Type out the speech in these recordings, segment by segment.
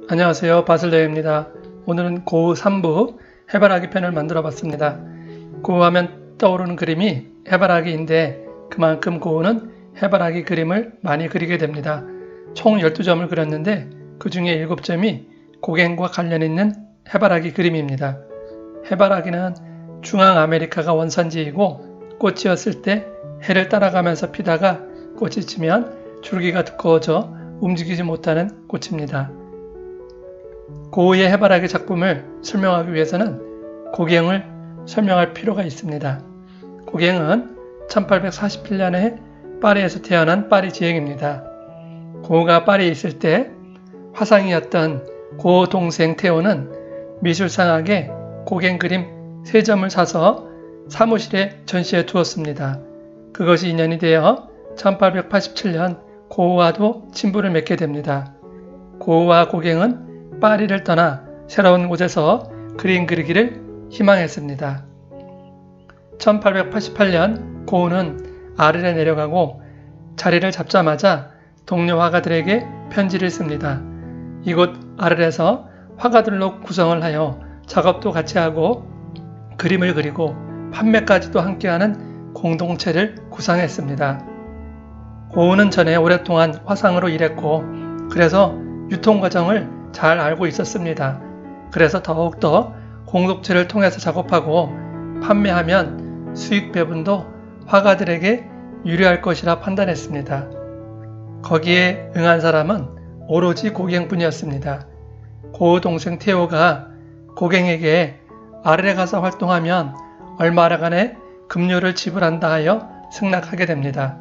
안녕하세요, 바슬레입니다. 오늘은 고우 3부 해바라기 편을 만들어 봤습니다. 고우하면 떠오르는 그림이 해바라기인데 그만큼 고우는 해바라기 그림을 많이 그리게 됩니다. 총 12점을 그렸는데 그 중에 7점이 고갱과 관련 있는 해바라기 그림입니다. 해바라기는 중앙아메리카가 원산지이고 꽃이었을 때 해를 따라가면서 피다가 꽃이 지면 줄기가 두꺼워져 움직이지 못하는 꽃입니다. 고우의 해바라기 작품을 설명하기 위해서는 고갱을 설명할 필요가 있습니다. 고갱은 1847년에 파리에서 태어난 파리 지행입니다. 고우가 파리에 있을 때 화상이었던 고우 동생 테오는 미술상학에 고갱 그림 3점을 사서 사무실에 전시해 두었습니다. 그것이 인연이 되어 1887년 고우와도 친분을 맺게 됩니다. 고우와 고갱은 파리를 떠나 새로운 곳에서 그림 그리기를 희망했습니다. 1888년 고우는 아르에 내려가고 자리를 잡자마자 동료 화가들에게 편지를 씁니다. 이곳 아르에서 화가들로 구성을 하여 작업도 같이 하고 그림을 그리고 판매까지도 함께하는 공동체를 구상했습니다. 고우는 전에 오랫동안 화상으로 일했고 그래서 유통 과정을 잘 알고 있었습니다. 그래서 더욱더 공동체를 통해서 작업하고 판매하면 수익 배분도 화가들에게 유리할 것이라 판단했습니다. 거기에 응한 사람은 오로지 고갱뿐이었습니다. 고우 동생 테오가 고갱에게 아르에 가서 활동하면 얼마간의 급료를 지불한다 하여 승낙하게 됩니다.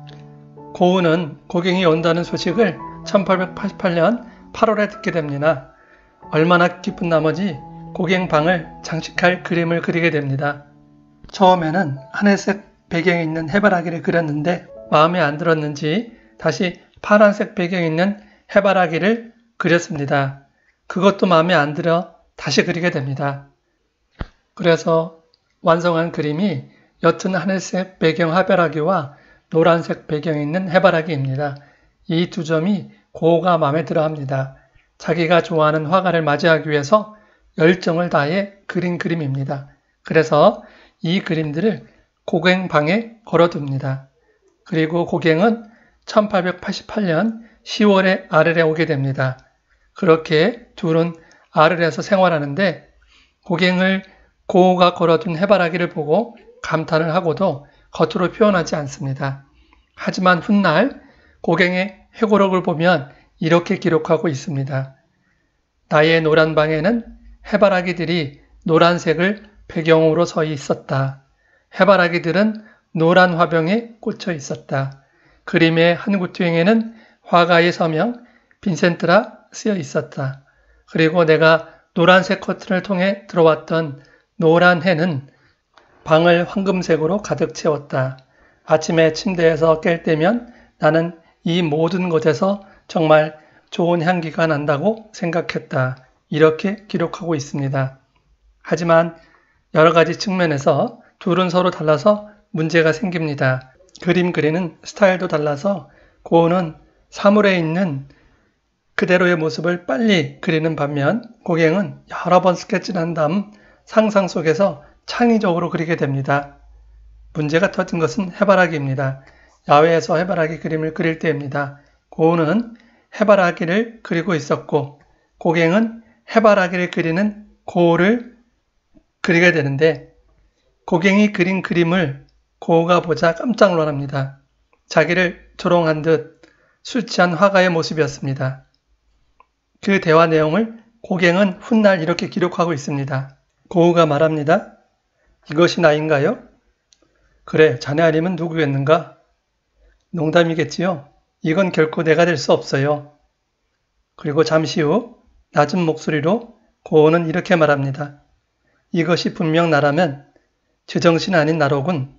고우는 고갱이 온다는 소식을 1888년 8월에 듣게 됩니다. 얼마나 기쁜 나머지 고갱 방을 장식할 그림을 그리게 됩니다. 처음에는 하늘색 배경이 있는 해바라기를 그렸는데 마음에 안 들었는지 다시 파란색 배경이 있는 해바라기를 그렸습니다. 그것도 마음에 안 들어 다시 그리게 됩니다. 그래서 완성한 그림이 옅은 하늘색 배경 해바라기와 노란색 배경이 있는 해바라기입니다. 이 두 점이 고우가 마음에 들어 합니다. 자기가 좋아하는 화가를 맞이하기 위해서 열정을 다해 그린 그림입니다. 그래서 이 그림들을 고갱 방에 걸어둡니다. 그리고 고갱은 1888년 10월에 아르에 오게 됩니다. 그렇게 둘은 아르에서 생활하는데 고갱을 고우가 걸어둔 해바라기를 보고 감탄을 하고도 겉으로 표현하지 않습니다. 하지만 훗날 고갱의 회고록을 보면 이렇게 기록하고 있습니다. 나의 노란 방에는 해바라기들이 노란색을 배경으로 서 있었다. 해바라기들은 노란 화병에 꽂혀 있었다. 그림의 한 구퉁이에는 화가의 서명 빈센트라 쓰여 있었다. 그리고 내가 노란색 커튼을 통해 들어왔던 노란 해는 방을 황금색으로 가득 채웠다. 아침에 침대에서 깰 때면 나는 이 모든 곳에서 정말 좋은 향기가 난다고 생각했다. 이렇게 기록하고 있습니다. 하지만 여러 가지 측면에서 둘은 서로 달라서 문제가 생깁니다. 그림 그리는 스타일도 달라서 고우는 사물에 있는 그대로의 모습을 빨리 그리는 반면 고갱은 여러 번 스케치를 한 다음 상상 속에서 창의적으로 그리게 됩니다. 문제가 터진 것은 해바라기입니다. 야외에서 해바라기 그림을 그릴 때입니다. 고우는 해바라기를 그리고 있었고 고갱은 해바라기를 그리는 고우를 그리게 되는데 고갱이 그린 그림을 고우가 보자 깜짝 놀랍니다. 자기를 조롱한 듯 술 취한 화가의 모습이었습니다. 그 대화 내용을 고갱은 훗날 이렇게 기록하고 있습니다. 고우가 말합니다. 이것이 나인가요? 그래, 자네 아니면 누구겠는가? 농담이겠지요? 이건 결코 내가 될 수 없어요. 그리고 잠시 후 낮은 목소리로 고우는 이렇게 말합니다. 이것이 분명 나라면 제정신 아닌 나로군.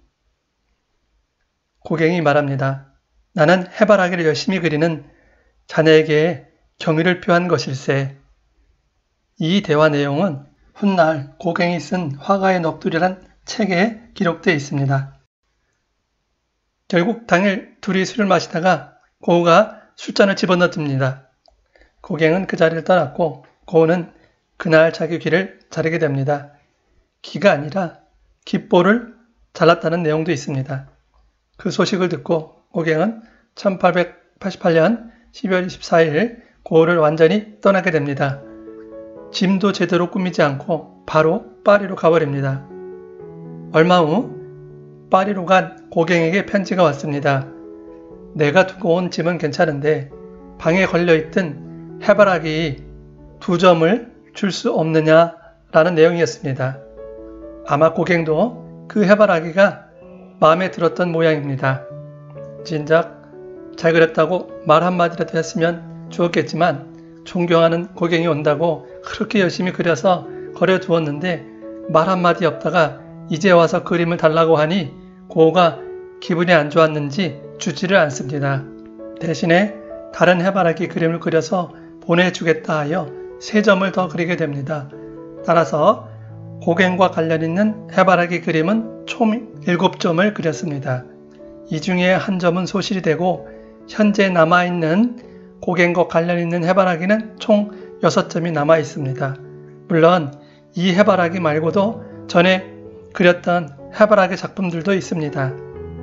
고갱이 말합니다. 나는 해바라기를 열심히 그리는 자네에게 경의를 표한 것일세. 이 대화 내용은 훗날 고갱이 쓴 화가의 넋두리란 책에 기록되어 있습니다. 결국 당일 둘이 술을 마시다가 고우가 술잔을 집어넣습니다. 고갱은 그 자리를 떠났고 고우는 그날 자기 귀를 자르게 됩니다. 귀가 아니라 귓볼을 잘랐다는 내용도 있습니다. 그 소식을 듣고 고갱은 1888년 12월 24일 고우를 완전히 떠나게 됩니다. 짐도 제대로 꾸미지 않고 바로 파리로 가버립니다. 얼마 후 파리로 간 고갱에게 편지가 왔습니다. 내가 두고 온 짐은 괜찮은데 방에 걸려있던 해바라기 2점을 줄 수 없느냐라는 내용이었습니다. 아마 고갱도 그 해바라기가 마음에 들었던 모양입니다. 진작 잘 그렸다고 말 한마디라도 했으면 좋았겠지만 존경하는 고갱이 온다고 그렇게 열심히 그려서 거려두었는데 말 한마디 없다가 이제 와서 그림을 달라고 하니 고우가 기분이 안 좋았는지 주지를 않습니다. 대신에 다른 해바라기 그림을 그려서 보내주겠다 하여 3점을 더 그리게 됩니다. 따라서 고갱과 관련 있는 해바라기 그림은 총 7점을 그렸습니다. 이 중에 한 점은 소실이 되고 현재 남아있는 고갱과 관련 있는 해바라기는 총 6점이 남아 있습니다. 물론 이 해바라기 말고도 전에 그렸던 해바라기 작품들도 있습니다.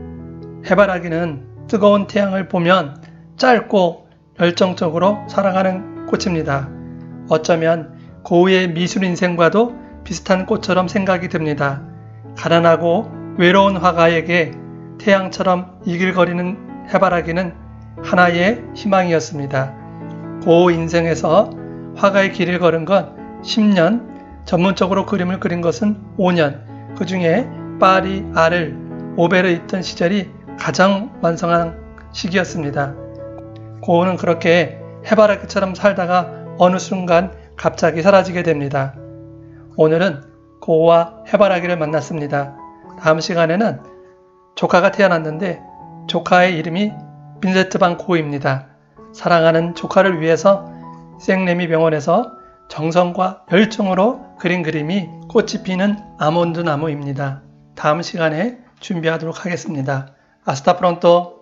해바라기는 뜨거운 태양을 보면 짧고 열정적으로 살아가는 꽃입니다. 어쩌면 고우의 미술 인생과도 비슷한 꽃처럼 생각이 듭니다. 가난하고 외로운 화가에게 태양처럼 이글거리는 해바라기는 하나의 희망이었습니다. 고우 인생에서 화가의 길을 걸은 건 10년, 전문적으로 그림을 그린 것은 5년, 그 중에 파리, 아를, 오베르에 있던 시절이 가장 완성한 시기였습니다. 고우는 그렇게 해바라기처럼 살다가 어느 순간 갑자기 사라지게 됩니다. 오늘은 고우와 해바라기를 만났습니다. 다음 시간에는 조카가 태어났는데 조카의 이름이 빈세트 반 고우입니다. 사랑하는 조카를 위해서 생레미 병원에서 정성과 열정으로 그린 그림이 꽃이 피는 아몬드 나무입니다. 다음 시간에 준비하도록 하겠습니다. Hasta pronto.